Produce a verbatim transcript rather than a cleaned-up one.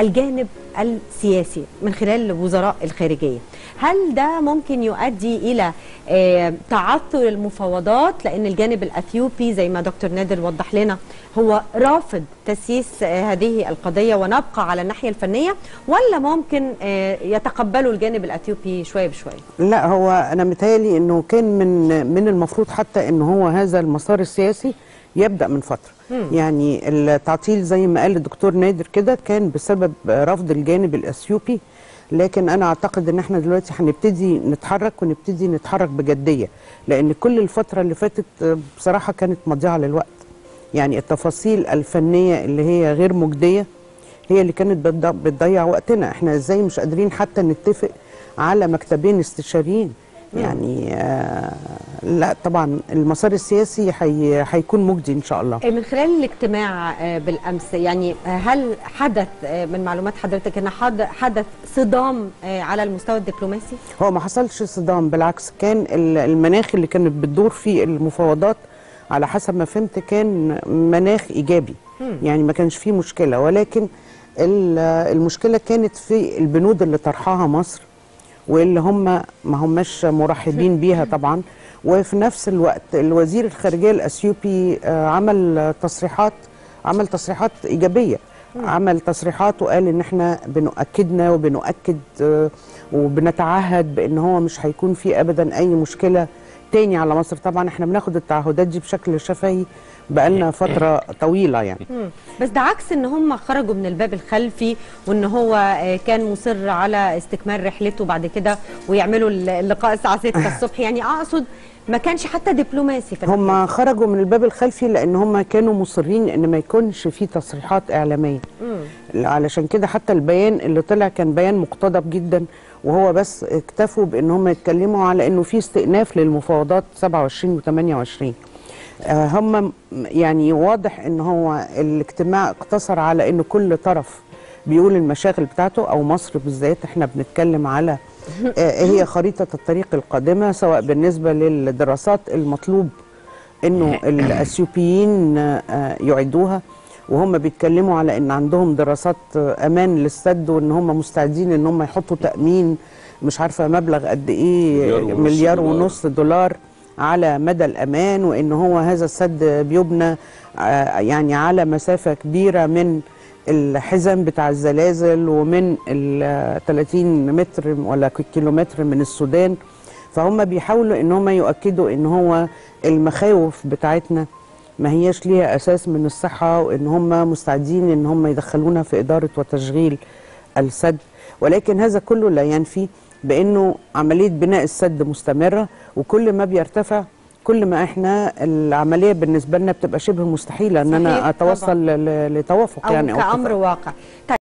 الجانب السياسي من خلال وزراء الخارجية، هل ده ممكن يؤدي إلى تعثر المفاوضات؟ لأن الجانب الأثيوبي زي ما دكتور نادر وضح لنا هو رافض تسييس هذه القضية ونبقى على الناحية الفنية، ولا ممكن يتقبلوا الجانب الأثيوبي شوية بشوية؟ لا، هو أنا متهيألي أنه كان من من المفروض حتى أنه هو هذا المسار السياسي يبدأ من فترة. مم. يعني التعطيل زي ما قال الدكتور نادر كده كان بسبب رفض الجانب الأثيوبي، لكن أنا أعتقد أن احنا دلوقتي هنبتدي نتحرك ونبتدي نتحرك بجدية، لأن كل الفترة اللي فاتت بصراحة كانت مضيعة للوقت. يعني التفاصيل الفنية اللي هي غير مجدية هي اللي كانت بتضيع وقتنا. احنا ازاي مش قادرين حتى نتفق على مكتبين استشاريين؟ يعني آه لا طبعا المسار السياسي هيكون مجدي ان شاء الله. من خلال الاجتماع بالامس، يعني هل حدث من معلومات حضرتك ان حدث صدام على المستوى الدبلوماسي؟ هو ما حصلش صدام، بالعكس كان المناخ اللي كانت بتدور فيه المفاوضات على حسب ما فهمت كان مناخ ايجابي. مم. يعني ما كانش فيه مشكله، ولكن المشكله كانت في البنود اللي طرحها مصر واللي هم ما هماش مرحبين بيها طبعا. وفي نفس الوقت الوزير الخارجيه الاثيوبي عمل تصريحات عمل تصريحات ايجابيه. م. عمل تصريحات وقال ان احنا بنؤكدنا وبنؤكد وبنتعهد بان هو مش هيكون في ابدا اي مشكله تاني على مصر. طبعا احنا بناخد التعهدات دي بشكل شفهي بقالنا فتره طويله يعني. مم. بس ده عكس ان هم خرجوا من الباب الخلفي، وان هو كان مصر على استكمال رحلته بعد كده ويعملوا اللقاء الساعه ستة الصبح. يعني اقصد ما كانش حتى دبلوماسي في هم الحاجة. خرجوا من الباب الخلفي لان هم كانوا مصرين ان ما يكونش في تصريحات اعلاميه. مم. علشان كده حتى البيان اللي طلع كان بيان مقتضب جدا، وهو بس اكتفوا بان هم يتكلموا على انه في استئناف للمفاوضات سبعة وعشرين وثمانية وعشرين. آه هم يعني واضح ان هو الاجتماع اقتصر على ان كل طرف بيقول المشاغل بتاعته، او مصر بالذات احنا بنتكلم على آه هي خريطة الطريق القادمة، سواء بالنسبة للدراسات المطلوب انه الاثيوبيين آه يعيدوها، وهم بيتكلموا على ان عندهم دراسات امان للسد، وان هم مستعدين ان هم يحطوا تأمين مش عارفة مبلغ قد ايه، مليار, مليار ونص دولار على مدى الأمان، وإن هو هذا السد بيبنى يعني على مسافة كبيرة من الحزام بتاع الزلازل ومن ال ثلاثين متر ولا كيلومتر من السودان. فهم بيحاولوا إن هم يؤكدوا إن هو المخاوف بتاعتنا ما هياش ليها أساس من الصحة، وإن هم مستعدين إن هم يدخلونا في إدارة وتشغيل السد. ولكن هذا كله لا ينفي بأنه عملية بناء السد مستمرة، وكل ما بيرتفع كل ما احنا العملية بالنسبة لنا بتبقى شبه مستحيلة ان انا اتوصل لتوافق أو يعني كأمر واقع.